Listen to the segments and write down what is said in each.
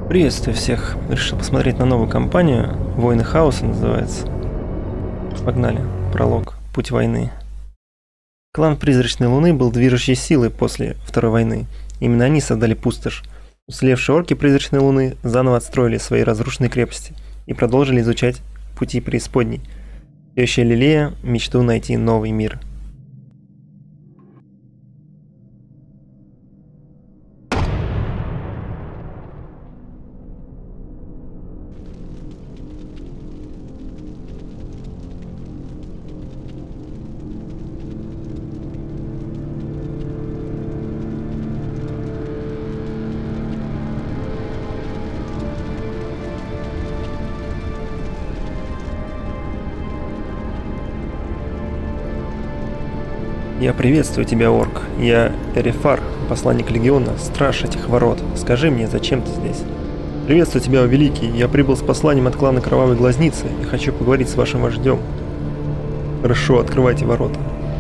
Приветствую всех. Решил посмотреть на новую кампанию. Войны хаоса называется. Погнали. Пролог. Путь войны. Клан Призрачной Луны был движущей силой после Второй войны. Именно они создали пустошь. Уцелевшие орки Призрачной Луны заново отстроили свои разрушенные крепости и продолжили изучать пути преисподней, все еще лелея мечту найти новый мир. Я приветствую тебя, орк. Я Эрифар, посланник Легиона, страж этих ворот. Скажи мне, зачем ты здесь? Приветствую тебя, о великий. Я прибыл с посланием от клана Кровавой Глазницы и хочу поговорить с вашим вождем. Хорошо, открывайте ворота.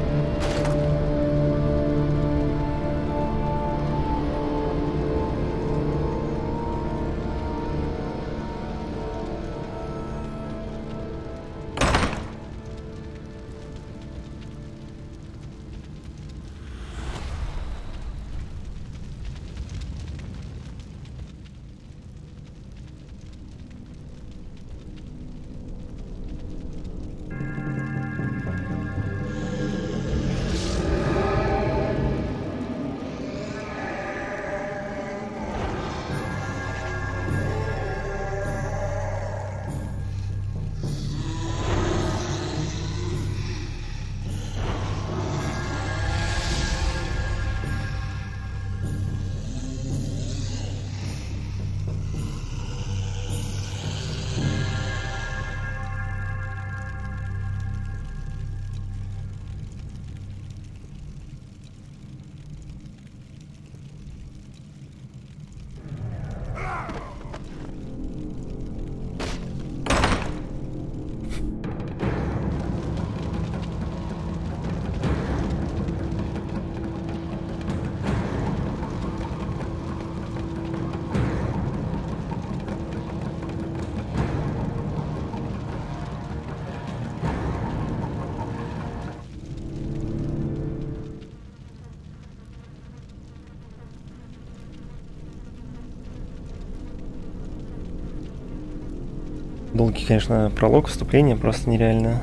Долгий, конечно, пролог, вступление, просто нереально.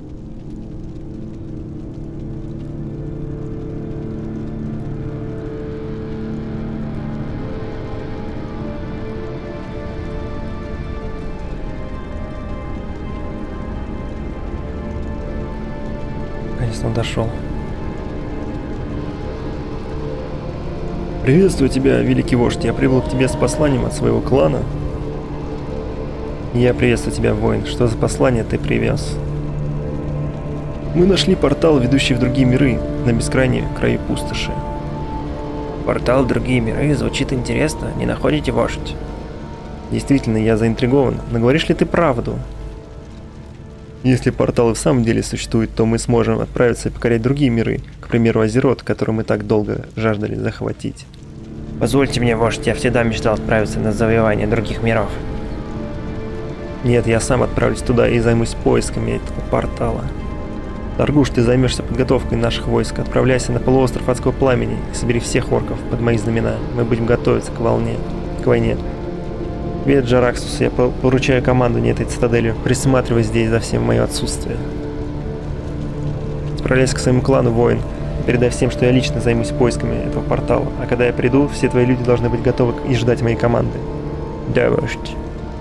Конечно, он дошел. Приветствую тебя, великий вождь. Я прибыл к тебе с посланием от своего клана. Я приветствую тебя, воин. Что за послание ты привез? Мы нашли портал, ведущий в другие миры, на бескрайние краю пустоши. Портал в другие миры звучит интересно, не находите, вождь? Действительно, я заинтригован, но говоришь ли ты правду? Если портал и в самом деле существует, то мы сможем отправиться и покорять другие миры, к примеру, Азерот, который мы так долго жаждали захватить. Позвольте мне, вождь, я всегда мечтал отправиться на завоевание других миров. Нет, я сам отправлюсь туда и займусь поисками этого портала. Таргуш, ты займешься подготовкой наших войск. Отправляйся на полуостров Адского Пламени и собери всех орков под мои знамена. Мы будем готовиться к войне. Тебе, Джараксус, я поручаю командование этой цитаделью. Присматривай здесь за всем в мое отсутствие. Отправляйся к своему клану, воин. И передай всем, что я лично займусь поисками этого портала. А когда я приду, все твои люди должны быть готовы и ждать моей команды. Да, вождь.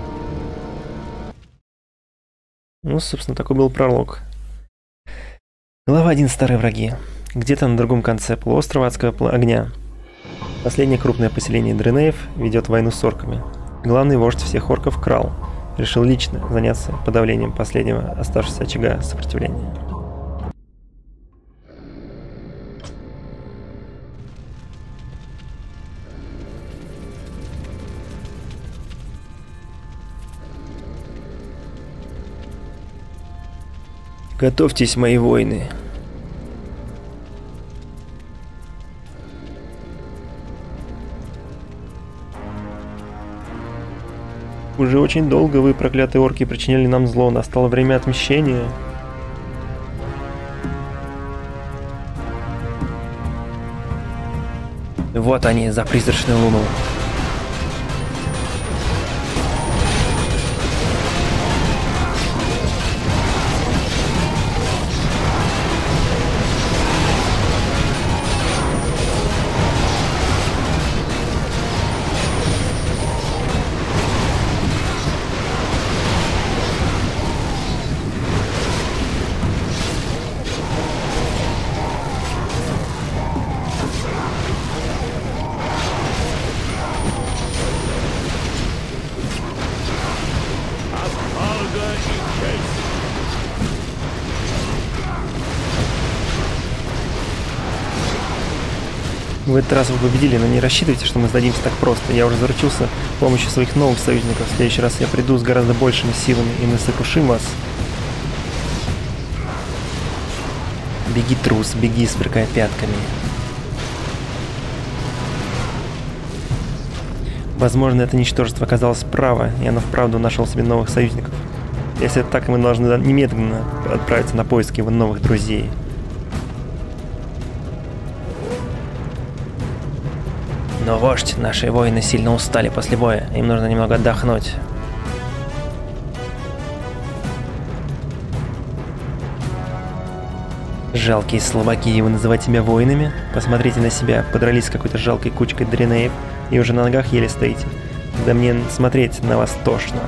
Ну, собственно, такой был пролог. Глава 1. Старые враги. Где-то на другом конце полуострова Адского огня. Последнее крупное поселение Дренеев ведет войну с орками. Главный вождь всех орков Крал решил лично заняться подавлением последнего оставшегося очага сопротивления. Готовьтесь, мои воины. Уже очень долго вы, проклятые орки, причиняли нам зло. Настало время отмщения. Вот они, за призрачную луну. В этот раз вы победили, но не рассчитывайте, что мы сдадимся так просто. Я уже заручился помощью своих новых союзников. В следующий раз я приду с гораздо большими силами, и мы сокрушим вас. Беги, трус, беги, сверкая пятками. Возможно, это ничтожество оказалось право, и оно вправду нашел себе новых союзников. Если это так, мы должны немедленно отправиться на поиски его новых друзей. Но, вождь, наши воины сильно устали после боя. Им нужно немного отдохнуть. Жалкие слабаки, вы называете себя воинами? Посмотрите на себя, подрались с какой-то жалкой кучкой дренеев и уже на ногах еле стоите. Да мне смотреть на вас тошно.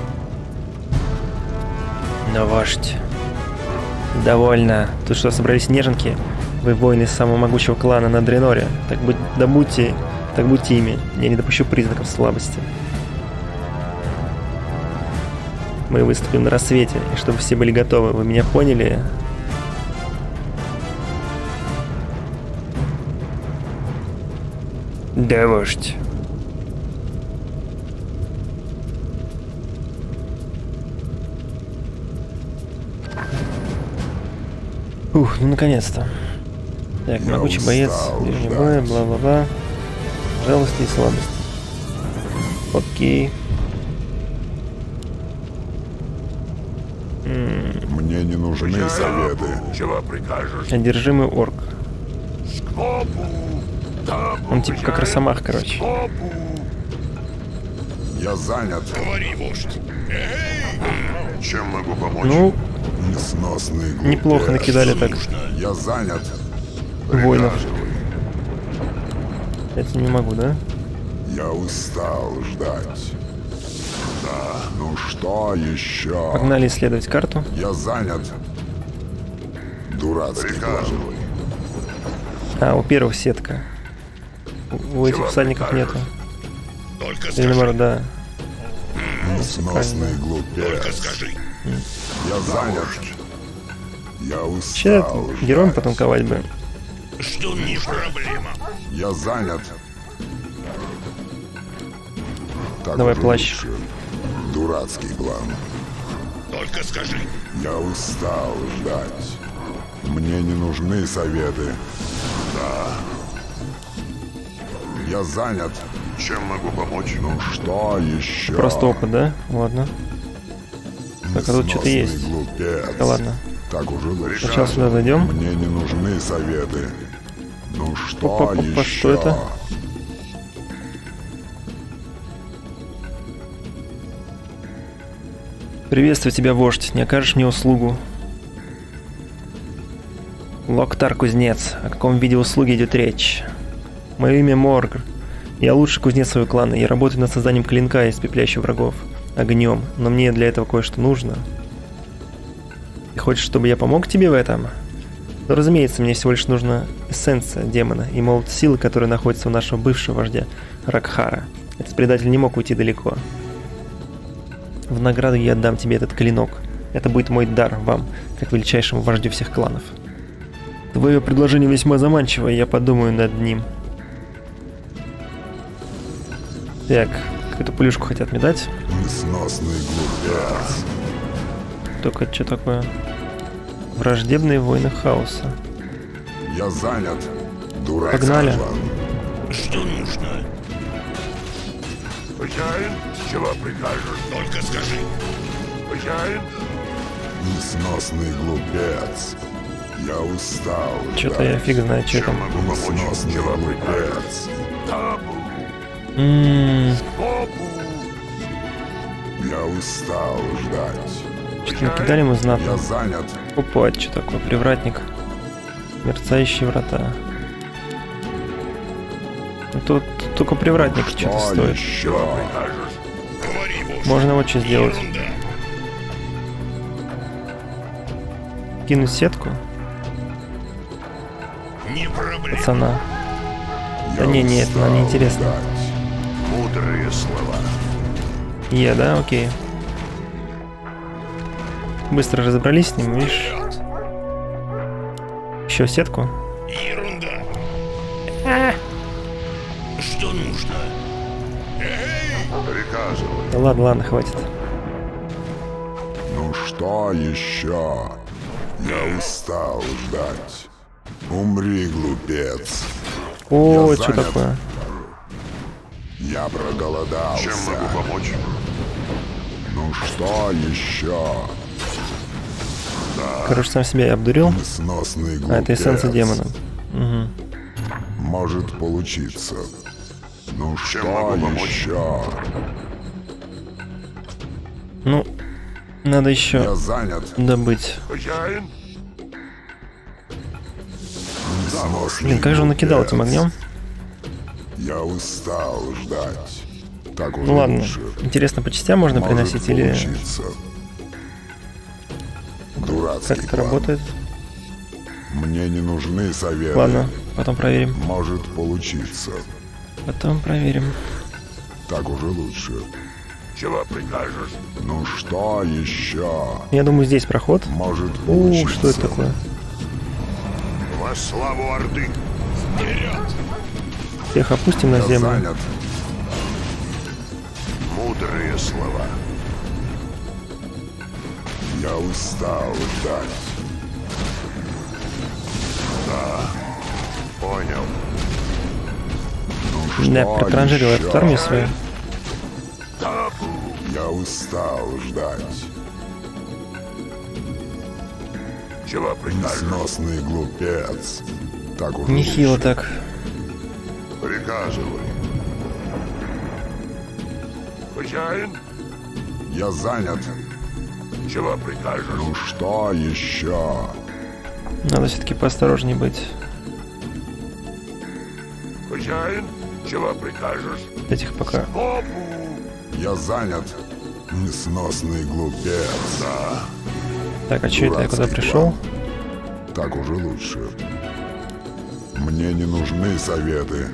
Но, вождь... Довольно. Тут что, собрались неженки? Вы воины самого могучего клана на Дреноре. Так будьте ими. Я не допущу признаков слабости. Мы выступим на рассвете, и чтобы все были готовы. Вы меня поняли? Да, вождь. Ух, ну наконец-то. Так, могучий боец, ближний бой, бла-бла-бла. Жалости и слабости. Окей. Мне не нужны советы. Чего прикажешь? Одержимый орк. Он типа как росомах, короче. Я занят. Говори, вождь. Чем могу помочь? Ну, Несносный глупец. неплохо накидали так Я занят. воинов. Это не могу, да? Я устал ждать. Да. Ну что еще? Погнали исследовать карту. Я занят. Дурацкий план. А, у первых сетка. У этих всадников нету. Только Или скажи. наоборот, да. Несносный Только глупец. скажи. Я занят. Я Вообще, устал героем ждать. потанковать бы. Что не проблема. Я занят. Так Давай уже плащ. лучше. Дурацкий план. Только скажи. Я устал ждать. Мне не нужны советы. Да. Я занят. Чем могу помочь? Ну что еще? Просто опыт, да? Ладно. Так, а тут что-то Несносный есть. глупец. Да ладно. Так уже лучше. Сначала сюда зайдем. Мне не нужны советы. Ну что Опа-па-па, еще? что это? Приветствую тебя, вождь. Не окажешь мне услугу? Локтар Кузнец. О каком виде услуги идет речь? Мое имя Моргр. Я лучший кузнец своего клана. Я работаю над созданием клинка, испепеляющего врагов огнем. Но мне для этого кое-что нужно. Ты хочешь, чтобы я помог тебе в этом? Ну, разумеется, мне всего лишь нужна эссенция демона и молот силы, который находится у нашего бывшего вождя Ракхара. Этот предатель не мог уйти далеко. В награду я отдам тебе этот клинок. Это будет мой дар вам, как величайшему вождю всех кланов. Твое предложение весьма заманчиво, и я подумаю над ним. Так, какую-то плюшку хотят мне дать. Несносный глупец. Только что такое? Враждебные войны хаоса. Я занят. Дурацкий Погнали. план. Что нужно? Хозяин, чего прикажешь? Только скажи. Хозяин? Несносный глупец. Я устал. Что-то я фиг знает, что Чем там. могу помочь? Несносный Чего глупец. Табу. Опу. Я устал ждать. Что-то накидали мы Я знатно. занят. Опа, это что такое? Привратник. Мерцающие врата. Ну, тут только привратник что-то стоит. Еще? Говори, вождь. Можно вот что сделать. Ерунда. Кинуть сетку Не проблема. пацана. Да Я не, это нам не устал интересно. ждать. Мудрые слова. Да, окей. Быстро разобрались с ним, видишь? Еще сетку. Ерунда. Что нужно? Приказывай. Да ладно, хватит. Ну что еще? Я устал ждать. Умри, глупец. О, Я это что занят. такое? Я проголодался. Чем могу помочь? Ну что еще? Короче, сам себя я обдурил. Несносный глупец. А, это эссенция демона. Угу. Может получиться. Ну Чем что могу помочь? еще? Ну, надо Я еще занят. добыть. Хозяин? Несносный Блин, как же он накидал глупец. этим огнем? Я устал ждать. Так уже Ну ладно. лучше. Интересно, по частям можно Может приносить или получиться. Дурацкий как это план. работает? Мне не нужны советы. Ладно, потом проверим. Может получиться. Потом проверим. Так уже лучше. Чего прикажешь? Ну что еще? Я думаю, здесь проход. Может О, получиться. что это такое? Во славу Орды. Вперед! Всех опустим на Я землю. занят. Мудрые слова. Я устал ждать. Понял. Ну Да, что протранжирил еще? эту армию свою. Я устал ждать. Чего прикажешь? Несносный глупец. Так уже Нехило лучше. так. Приказывай. Хозяин? Я занят. Чего прикажешь? Ну что еще? Надо все-таки поосторожнее быть. Хозяин? Чего прикажешь? Этих пока. Опу! Я занят. Несносный глупец. Так, а что это я куда Дурацкий пришел? Так уже лучше. Мне не нужны советы.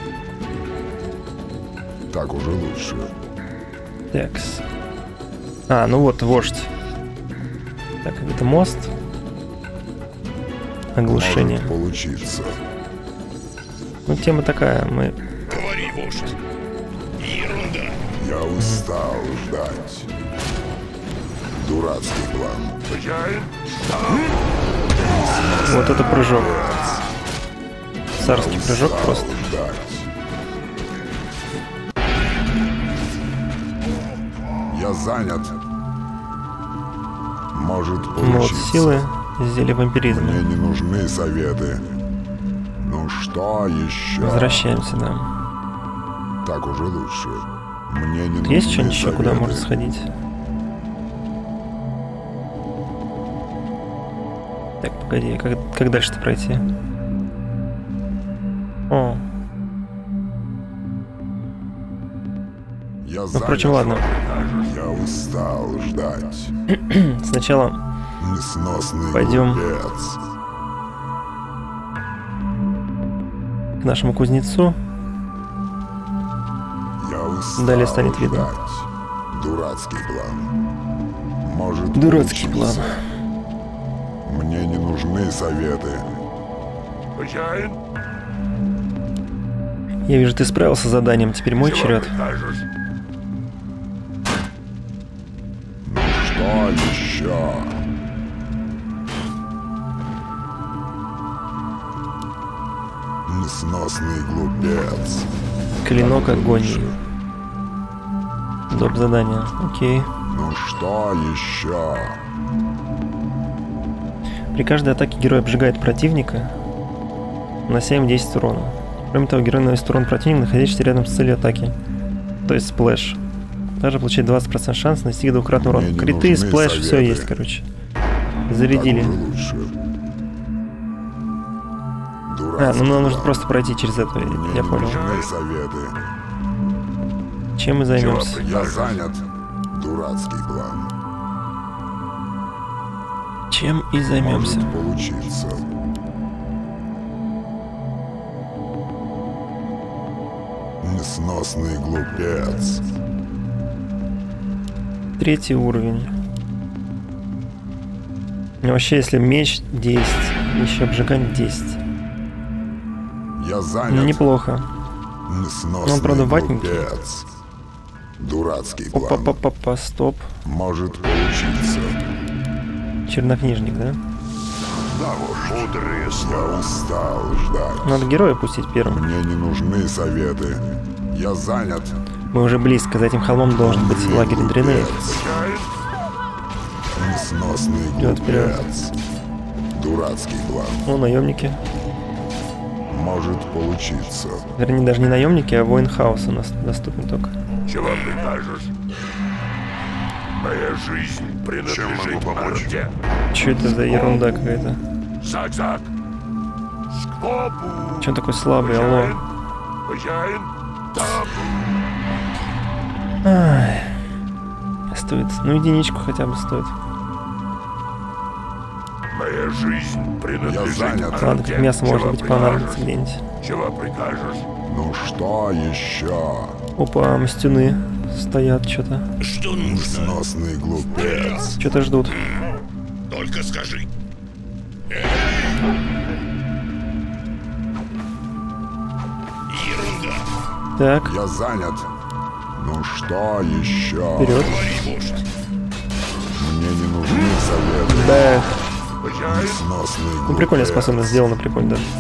Так уже лучше. Такс. А, ну вот, вождь. Так, это мост. Оглушение. Может получиться. Ну, тема такая. Мы Говори, вождь. Ерунда. Я устал ждать. Дурацкий план. Хозяин? Вот это прыжок. Царский прыжок Устал просто. ждать. Я занят. Может Вот получиться. силы, зелье вампиризма. Мне не нужны советы. Ну что еще? Возвращаемся, да. Так уже лучше. Мне не нужны Есть что-нибудь еще, куда советы. можно сходить? Так, погоди, как дальше-то пройти? О, Я ну, занят. впрочем, ладно. Я устал ждать. Сначала Несносный Пойдем. глупец. к нашему кузнецу. Я устал Далее станет видно. ждать. Дурацкий план. Может Дурацкий получиться. план. Мне не нужны советы. Хозяин? Я вижу, ты справился с заданием, теперь мой Чего черед. прикажешь? Ну что еще? Несносный глупец. Клинок Так огонь. лучше. Доп. Задание. Окей. Ну что еще? При каждой атаке герой обжигает противника на 7-10 урона. Кроме того, герой наносит урон противнику, находящийся рядом с целью атаки. То есть сплэш. Также получает 20% шанс нанести двукратный урон. Мне не Криты, нужны сплэш, все советы. есть, короче. Зарядили. Так уже лучше. А, ну нам нужно план. просто пройти через это, Мне я не понял. нужны советы. Чем мы займемся? Я занят. Дурацкий план. Чем и займемся? Может получиться. Несносный глупец. 3-й уровень. Ну, вообще, если меч 10, еще обжигание 10. Я занят. Ну, неплохо. Несносный Он, правда, ватненький. глупец. Дурацкий план. Опа-па-па-па, стоп. Может получиться. Чернокнижник, да? Мудрые Я слова. устал ждать. Надо героя пустить первым. Мне не нужны советы. Я занят. Мы уже близко, за этим холмом должен быть лагерь Дренеев. Хозяин, Несносный Вперед, вперед. глупец. Дурацкий план. О, наемники. Может получиться. Вернее, даже не наемники, а воин хаоса у нас доступен только. чего прикажешь? Моя жизнь принадлежит Орде. Че это за ерунда какая-то? Зак-зак. Скобу. Че он такой слабый, алло? Хозяин. Табу. Ай. Стоит, ну единичку хотя бы стоит. Моя жизнь принадлежит занят. Ладно, как мясо Чего может быть прикажешь? понадобится где-нибудь. Чего прикажешь? Ну что еще? Опа, мстюны стоят что-то. Что нужно? Несносный глупец. Что-то ждут. Только скажи. Ерунда. Так, Я занят. Ну что еще? вперед. Говори, вождь. Мне не нужны советы. Да. Хозяин. Несносный глупец. Ну прикольная способность, сделана прикольно даже.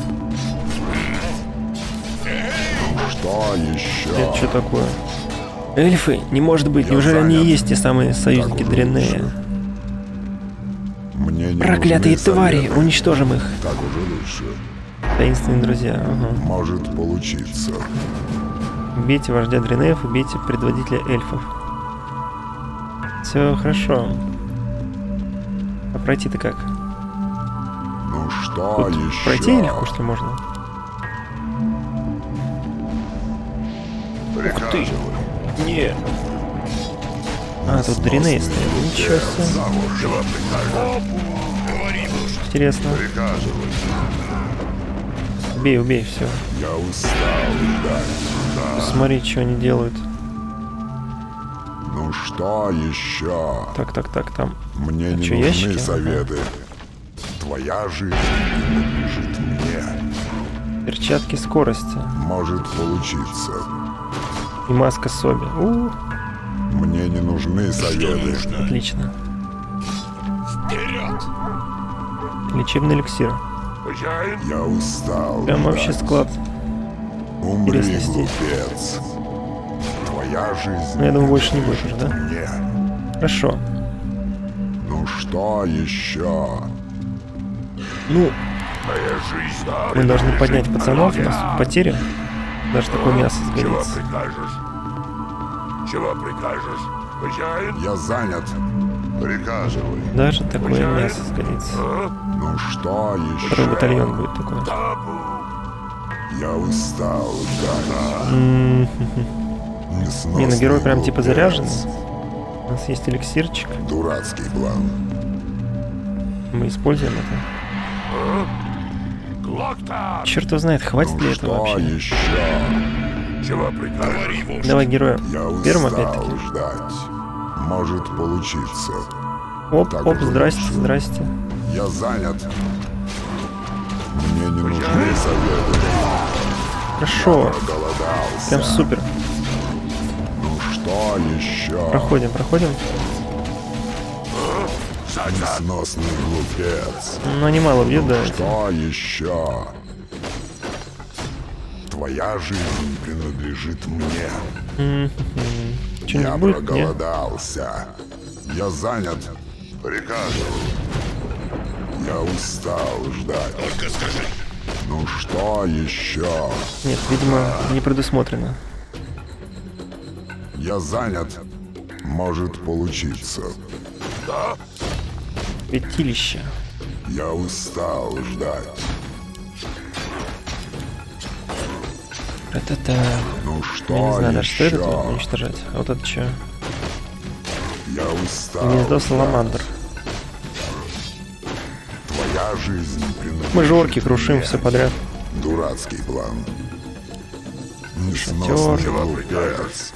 Что еще? Это что такое? Эльфы? Не может быть, Я неужели они и занят. есть те самые союзники Так уже Дренея? лучше. Мне не Проклятые нужны твари, советы. уничтожим их. Так уже лучше. Таинственные друзья, ага. Может получиться. Убейте вождя Дренеев, убейте предводителя эльфов. Все хорошо. А пройти-то как? Ну что Тут еще? пройти легко, что ли, можно? Ух ты! Нет! А, тут Дреней стоит. Ничего себе. Чего прикажешь? Говори, вождь. Интересно. Убей, убей, все. Я устал ждать. Смотри, что они делают. Ну что еще? Так, так, так, там. Мне А не чё, нужны ящики? советы. Твоя жизнь принадлежит мне. Перчатки скорости. Может получиться. И маска Соби. Мне не нужны советы. Отлично. Вперед! Лечебный эликсир. Хозяин. Я устал Прям вообще ждать. склад. Умри, интересно здесь. глупец. Твоя жизнь Ну, я думаю, больше не будешь, принадлежит да? мне. Хорошо. Ну что еще? Ну, Моя жизнь. мы должны поднять принадлежит пацанов. У Орде. нас тут потери. Даже такое мясо Чего сгодится. прикажешь? Чего прикажешь? Хозяин. Я занят. Приказывай. Даже такое мясо сгодится. Ну что еще? Второй батальон будет такой. Табу. Я устал ждать. Не, Несносный ну герой прям типа глупец. заряженный. У нас есть эликсирчик. Дурацкий план. Мы используем это. Глокта. Черт его знает, хватит Ну ли этого что вообще. еще? Чего прикажешь? Говори, вождь. Давай героя. Я Первым устал опять-таки. ждать. Может получиться. Оп, Так оп, уже здрасте, лучше. здрасте. Я занят. Мне не нужны советы. Хорошо. Проголодался. Прям супер. Ну что еще? Проходим, проходим. Зак-зак. Несносный глупец. Ну, они мало бьют, да. эти. Что еще? Твоя жизнь принадлежит мне. Что-нибудь Я будет? Нет? проголодался. Я занят. Приказываю. Я устал ждать. Только скажи. Ну что еще? Нет, видимо, не предусмотрено. Я занят. Может получиться. Да? Пятилище. Я устал ждать. Это... Ну что Я не знаю даже, что еще? это уничтожать. А вот это что? Я устал. Гнездо ждать. саламандр. Твоя жизнь принадлежит Мы же орки крушим мне. все подряд. Дурацкий план. Несносный Шатёр. глупец.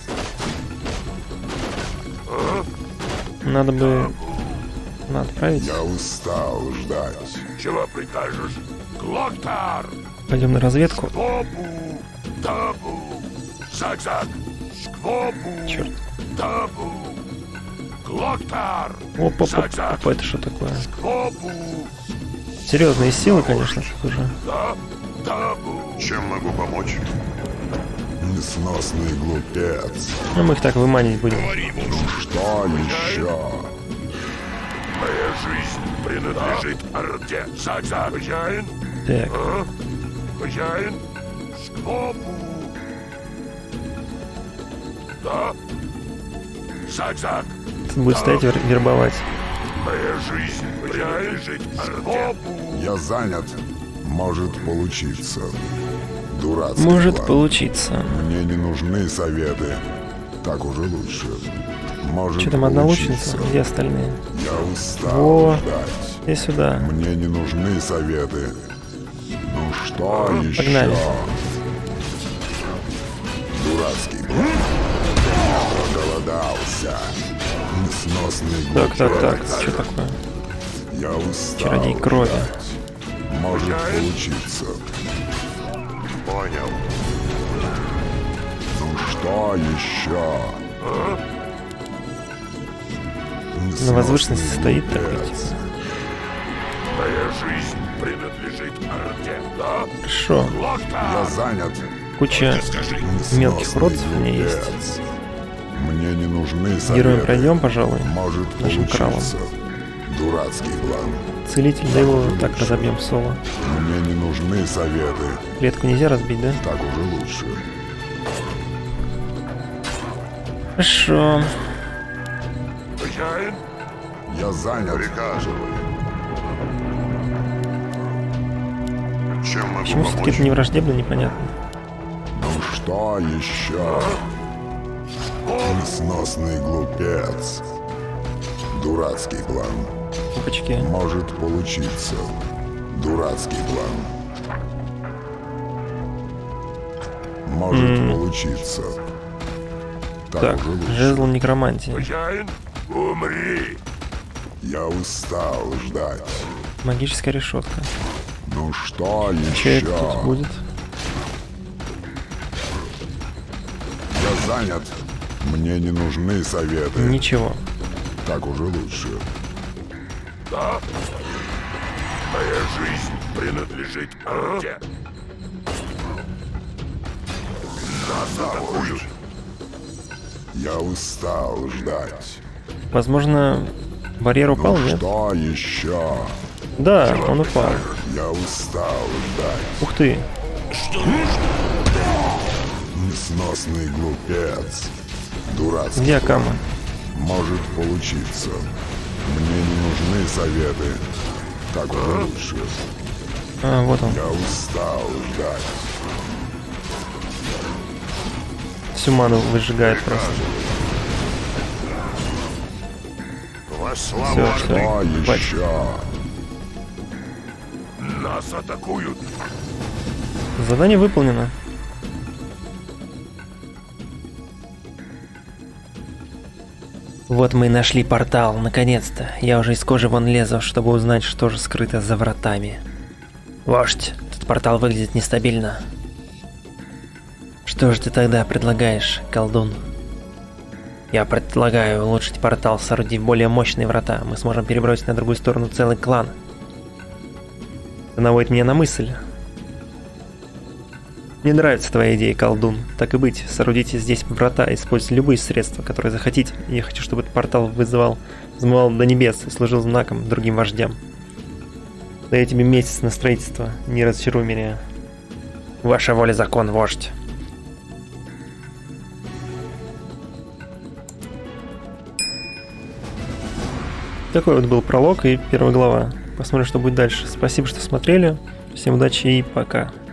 Надо бы... Надо отправить. Я устал ждать. Чего прикажешь? Глоктар! Пойдем на разведку. Сквобу! Табу! Заг-заг! Сквобу! Черт. Табу! Глоктар! Опа, это что такое? Сквобу! Серьезные силы, конечно, тут уже. Да? Табу! Чем могу помочь? Несносный глупец. Ну, мы их так выманить будем. Говори, муж! Ну что еще? Моя жизнь принадлежит Орде. Заг-заг! Хозяин? Так, А? Хозяин? Сквобу! Да? Заг-заг! тут будет стоять вербовать. Моя жизнь принадлежит Орде. Я занят. Может получиться. Дурацкий Может план. получиться. Мне не нужны советы. Так уже лучше. Может Что там, одна получиться. лучница? Где остальные? Я устал Во. ждать. Иди сюда. Мне не нужны советы. Ну что еще? Погнали. Дурацкий план. Я проголодался. Несносный глупец. Так, что такое? Я устал Чародей крови. ждать. Может получиться. Понял. Ну что еще? На возвышенности Несносный стоит глупец. такой, типа. Моя жизнь принадлежит Орде. Да? Хорошо. Я Глоктар! занят. Куча Скажи. мелких Несносный уродцев у меня есть. глупец. Мне не нужны советы. Героем пройдем, пожалуй. Может нашим кралом. получиться. Дурацкий план. Целитель, да его так разобьем соло. Мне не нужны советы. Клетку нельзя разбить, да? Так уже лучше. Хорошо. Хозяин? Я занят. Приказываю. Чем могу Почему все-таки это не враждебно, непонятно. Ну что еще? Несносный глупец. Дурацкий план. Опачки. Может получиться. Дурацкий план. Может получиться. Так, уже лучше. жезл некромантии. Хозяин? Умри! Я устал ждать. Магическая решетка. Ну что Что еще? это тут будет? Я занят. Мне не нужны советы. Ничего. Так уже лучше. Да? Моя жизнь принадлежит Орде. Нас атакуют. Я устал ждать. Возможно, барьер упал, Ну нет? что еще? Да, он упал. Я устал ждать. Ух ты. Несносный глупец. Дурацкий. Где Акама? Может получиться. Мне не нужны советы. Так уже лучше. А, вот он. Я устал ждать. Всю ману выжигает просто. Во Все, славу все. Что еще? нас атакуют. Задание выполнено. Вот мы и нашли портал, наконец-то. Я уже из кожи вон лезу, чтобы узнать, что же скрыто за вратами. Вождь, этот портал выглядит нестабильно. Что же ты тогда предлагаешь, колдун? Я предлагаю улучшить портал, соорудив более мощные врата. Мы сможем перебросить на другую сторону целый клан. Это наводит меня на мысль. Мне нравится твоя идея, колдун. Так и быть, соорудите здесь врата, используйте любые средства, которые захотите. Я хочу, чтобы этот портал взмывал до небес и служил знаком другим вождям. Даю тебе месяц на строительство, не разочаруй меня. Ваша воля закон, вождь. Такой вот был пролог и первая глава. Посмотрим, что будет дальше. Спасибо, что смотрели. Всем удачи и пока.